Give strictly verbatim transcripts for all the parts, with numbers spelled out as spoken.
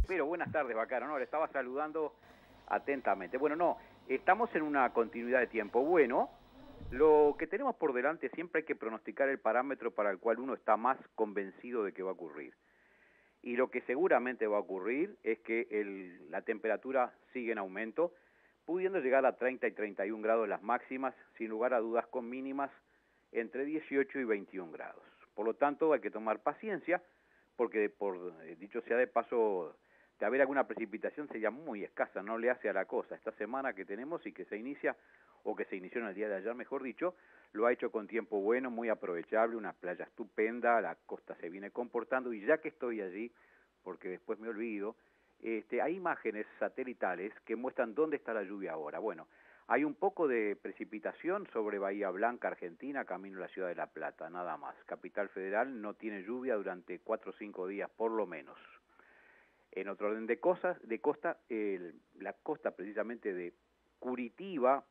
Pero buenas tardes, Bacaro, no, le estaba saludando atentamente. Bueno, no, estamos en una continuidad de tiempo. Bueno, lo que tenemos por delante siempre hay que pronosticar el parámetro para el cual uno está más convencido de que va a ocurrir. Y lo que seguramente va a ocurrir es que el, la temperatura sigue en aumento, pudiendo llegar a treinta y treinta y un grados las máximas, sin lugar a dudas con mínimas entre dieciocho y veintiún grados. Por lo tanto, hay que tomar paciencia, porque por dicho sea de paso, de haber alguna precipitación sería muy escasa, no le hace a la cosa. Esta semana que tenemos y que se inicia, o que se inició en el día de ayer, mejor dicho, lo ha hecho con tiempo bueno, muy aprovechable, una playa estupenda, la costa se viene comportando, y ya que estoy allí, porque después me olvido, este, hay imágenes satelitales que muestran dónde está la lluvia ahora. Bueno, hay un poco de precipitación sobre Bahía Blanca, Argentina, camino a la ciudad de La Plata, nada más. Capital Federal no tiene lluvia durante cuatro o cinco días, por lo menos. En otro orden de cosas, de costa, el, la costa precisamente de Curitiba,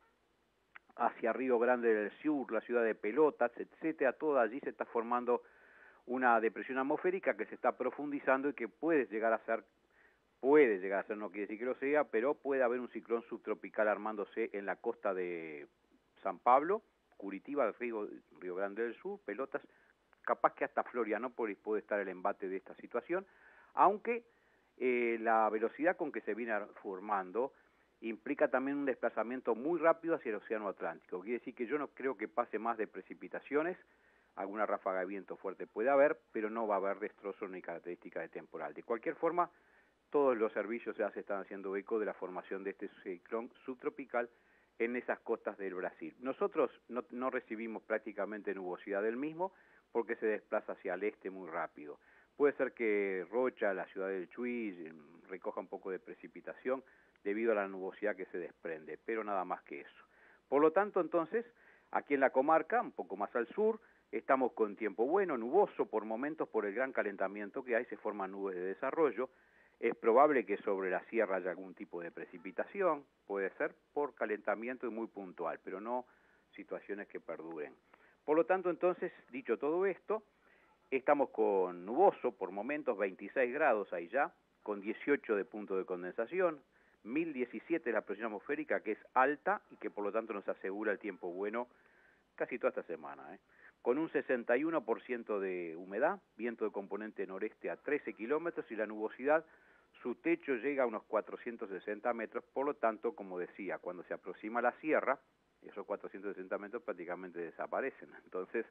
hacia Río Grande del Sur, la ciudad de Pelotas, etcétera, todo allí se está formando una depresión atmosférica que se está profundizando y que puede llegar a ser, puede llegar a ser, no quiere decir que lo sea, pero puede haber un ciclón subtropical armándose en la costa de San Pablo, Curitiba, Río, Río Grande del Sur, Pelotas, capaz que hasta Florianópolis puede estar el embate de esta situación, aunque eh, la velocidad con que se viene formando implica también un desplazamiento muy rápido hacia el océano Atlántico. Quiere decir que yo no creo que pase más de precipitaciones, alguna ráfaga de viento fuerte puede haber, pero no va a haber destrozos ni características de temporal. De cualquier forma, todos los servicios ya se están haciendo eco de la formación de este ciclón subtropical en esas costas del Brasil. Nosotros no, no recibimos prácticamente nubosidad del mismo porque se desplaza hacia el este muy rápido. Puede ser que Rocha, la ciudad del Chuy, recoja un poco de precipitación debido a la nubosidad que se desprende, pero nada más que eso. Por lo tanto, entonces, aquí en la comarca, un poco más al sur, estamos con tiempo bueno, nuboso por momentos por el gran calentamiento que hay, se forman nubes de desarrollo. Es probable que sobre la sierra haya algún tipo de precipitación, puede ser por calentamiento y muy puntual, pero no situaciones que perduren. Por lo tanto, entonces, dicho todo esto, estamos con nuboso por momentos, veintiséis grados ahí ya, con dieciocho de punto de condensación, mil diecisiete la presión atmosférica, que es alta y que por lo tanto nos asegura el tiempo bueno casi toda esta semana, ¿eh? Con un sesenta y uno por ciento de humedad, viento de componente noreste a trece kilómetros y la nubosidad, su techo llega a unos cuatrocientos sesenta metros, por lo tanto, como decía, cuando se aproxima la sierra, esos cuatrocientos sesenta metros prácticamente desaparecen. Entonces,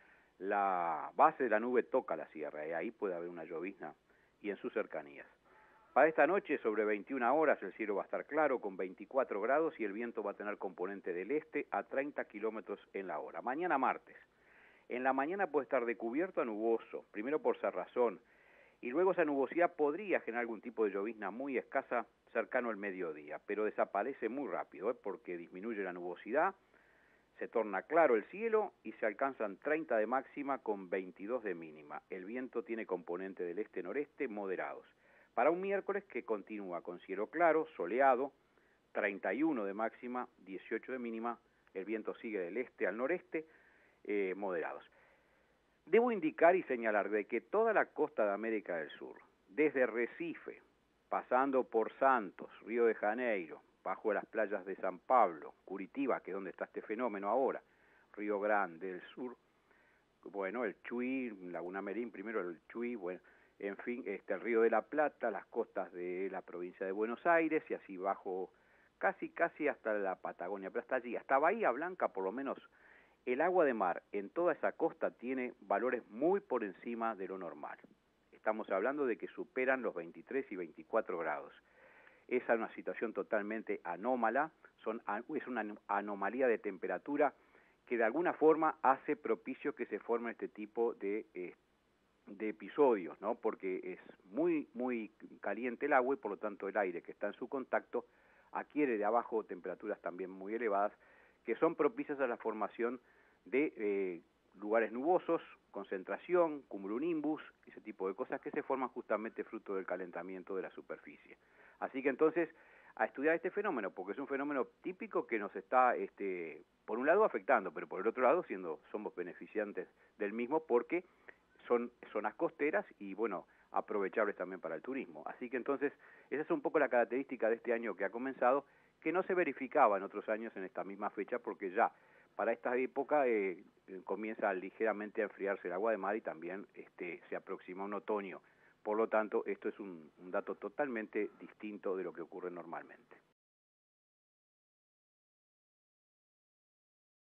la base de la nube toca la sierra y ahí puede haber una llovizna y en sus cercanías. Para esta noche, sobre veintiuna horas, el cielo va a estar claro con veinticuatro grados y el viento va a tener componente del este a treinta kilómetros en la hora. Mañana martes. En la mañana puede estar de cubierto a nuboso, primero por cerrazón, y luego esa nubosidad podría generar algún tipo de llovizna muy escasa cercano al mediodía, pero desaparece muy rápido, ¿eh? Porque disminuye la nubosidad, se torna claro el cielo y se alcanzan treinta de máxima con veintidós de mínima. El viento tiene componente del este-noreste moderados. Para un miércoles que continúa con cielo claro, soleado, treinta y uno de máxima, dieciocho de mínima, el viento sigue del este al noreste, eh, moderados. Debo indicar y señalar de que toda la costa de América del Sur, desde Recife, pasando por Santos, Río de Janeiro, bajo las playas de San Pablo, Curitiba, que es donde está este fenómeno ahora, Río Grande del Sur, bueno, el Chuy, Laguna Merín, primero el Chuy, bueno, en fin, este, el Río de la Plata, las costas de la provincia de Buenos Aires y así bajo, casi, casi hasta la Patagonia, pero hasta allí, hasta Bahía Blanca por lo menos. El agua de mar en toda esa costa tiene valores muy por encima de lo normal. Estamos hablando de que superan los veintitrés y veinticuatro grados. Esa es una situación totalmente anómala, son, es una anomalía de temperatura que de alguna forma hace propicio que se forme este tipo de, eh, de episodios, ¿no? Porque es muy, muy caliente el agua y por lo tanto el aire que está en su contacto adquiere de abajo temperaturas también muy elevadas que son propicias a la formación de eh, lugares nubosos, concentración, cumulonimbus, ese tipo de cosas que se forman justamente fruto del calentamiento de la superficie. Así que entonces, a estudiar este fenómeno, porque es un fenómeno típico que nos está, este, por un lado, afectando, pero por el otro lado, siendo somos beneficiantes del mismo, porque son zonas costeras y, bueno, aprovechables también para el turismo. Así que entonces, esa es un poco la característica de este año que ha comenzado, que no se verificaba en otros años en esta misma fecha, porque ya para esta época eh, comienza ligeramente a enfriarse el agua de mar y también este, se aproxima un otoño. Por lo tanto, esto es un, un dato totalmente distinto de lo que ocurre normalmente.